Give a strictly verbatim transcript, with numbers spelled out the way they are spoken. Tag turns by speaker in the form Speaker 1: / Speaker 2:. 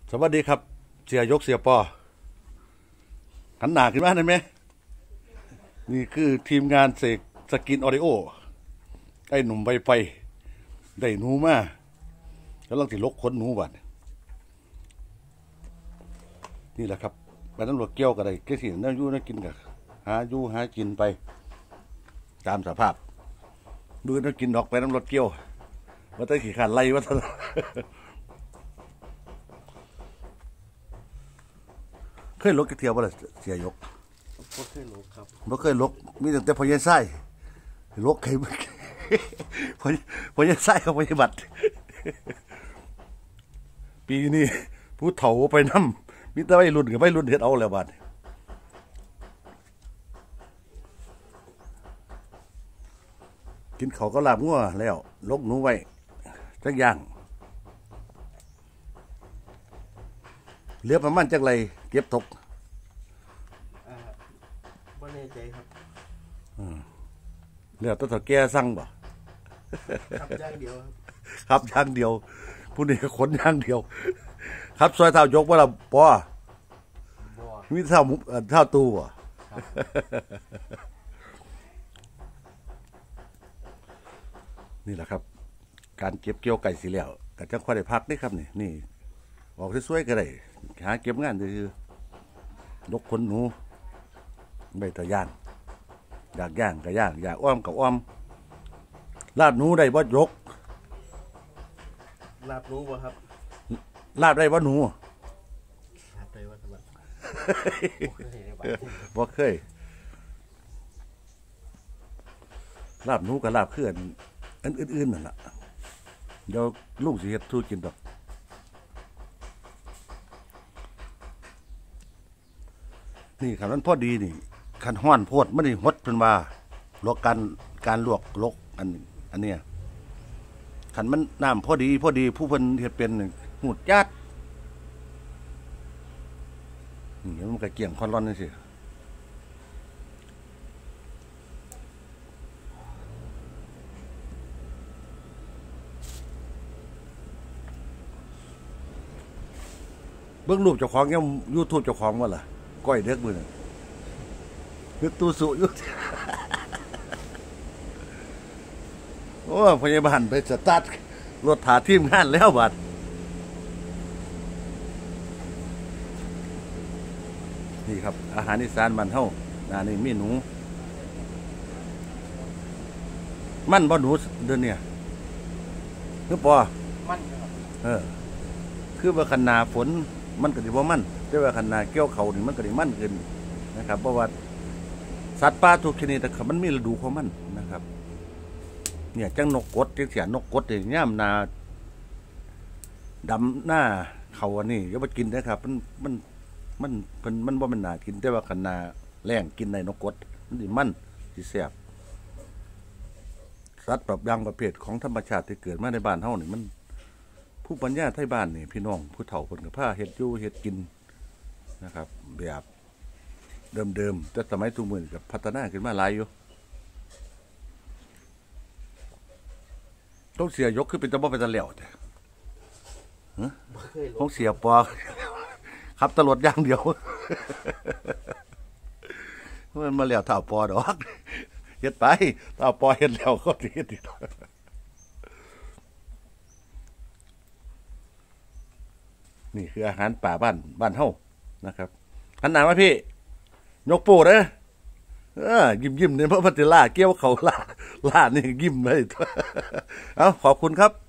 Speaker 1: สวัสดีครับเสียยกเสียปอหันหน้าขึ้นมาได้ไหมนี่คือทีมงานเสกสกินออดิโอไอ้หนุ่มใบไฟได้หนูมากำลังติลกขนหนูบัดนี่แหละครับไปตำรวจเกี่ยวกับอะไรแค่สิ่งนั่งยู่นั่งกินกับหายู่หากินไปตามสภาพดูนั่งกินดอกไปตำรวจเกี่ยวว่าได้ขี่ขาดไล่ว่าท่านเคยลกกระเทียมบ่ล่ะเสียยก
Speaker 2: บ่เคยลกครับ
Speaker 1: บ่เคยลกมีตั้งแต่พอยันไส้ลกใครพอพอยันไส้เขาปฏิบัติปีนี้ผู้เฒ่าไปน้ำมีแต่วัยรุ่นกับวัยรุ่นเฮ็ดเอาแล้วบาดกินเขาก็ลาบงัวแล้วลกหนูไว้จักอย่างเหลือประมาณจักไรเก็บทก
Speaker 2: อ่าบ่แน่ใจครับ
Speaker 1: อืมเหลือตัวแก่สั่งบ่
Speaker 2: ครับอย่างเดียว
Speaker 1: ครับครับอย่างเดียวผู้นี้ก็ขนอย่างเดียวครับซอยเท้ายกบ่ล่ะปอบ่มีเท้ามุเท้าตู้บ่นี่แหละครับการเก็บเกี่ยวไก่สีเหลี่ยวก็จังค่อยได้พักนี่ครับนี่นี่ออกสวยๆก็ได้หาเก็บงานคือยกขนหนูใบตะย่างอยากย่างก็ย่างอยากอ้อมก็อ้อมลาบหนูได้บ่ยก
Speaker 2: ลาบหนูบ่ครับ
Speaker 1: ลาบได้บ่หนู
Speaker 2: ลาบได้บ่ครับ
Speaker 1: บ่เคยลาบหนูกับลาบเคลื่อนอันอื่นๆนั่นล่ะเดี๋ยวลุงสิเฮ็ดสู้กินดอกนี่คันมันพอดีนี่คันห้อนโพดมันนี่หดเพิ่นว่าลวกการการลวกลกอันอันเนี้ยคันมันน้ำพอดีพอดีผู้เพิ่นเฮ็ดเป็นหูดจัดนี่มันก็เกี่ยงคอนร้อนจังซี่เบิ่งรูปเจ้าของยัง YouTube เจ้าของว่าล่ะก้อยเด็กมื้อนั้นคือตู้สุอยู่โอ้พยาบาลไปสตาร์ทรถถาทีมงานแล้วบัดนี่ครับอาหารอีสานบ้านเฮาอันนี้มีหนูมันบ่หนูเดือนเนี่ยคือปอ
Speaker 2: มันครับ
Speaker 1: เออคือว่าคันนาฝนมันก็สิบ่มันแต่ว่าคันนาเกี่ยวเขานี่มันก็สิมันขึ้นนะครับเพราะว่าสัตว์ป่าทุกชนิดมันมีฤดูของมันนะครับเนี่ยจังนกกดจังเสียนกกดนี่ย่ำนาดำหน้าเขาอันนี้อย่าไปกินนะครับมันมันมันมันมันบ่มันน่ากินแต่ว่าคันนาแรงกินในนกกดมันสิมันสิแซ่บสัตว์แบบบางประเภทของธรรมชาติที่เกิดมาในบ้านเฮานี่มันผู้ปัญญาไทยบ้านนี่พี่น้องผู้เฒ่าเพิ่นก็พาเฮ็ดอยู่เฮ็ดกินนะครับแบบเดิมๆแต่สมัยทุกมื้อก็พัฒนาขึ้นมาหลายอยู่ต้องเสียยกคือเป็นตะบ่เป็นตะเหลี่ยวแต่ฮะต้องเสียปอครับตลอดอย่างเดียวมันมาเหลี่ยวเท่าปอดอกเฮ็ดไปถ้าปอเฮ็ดแล้วก็สิเฮ็ดอีกนี่คืออาหารป่าบ้านบ้านเฮานะครับหันหน้ามาพี่ยกโป้เด้อเออยิ้มยิ้มเนี่ยเพราะพัติล่าเกี้ยวเขาล่าล่านี่ยิ้มเลยเอาขอบคุณครับ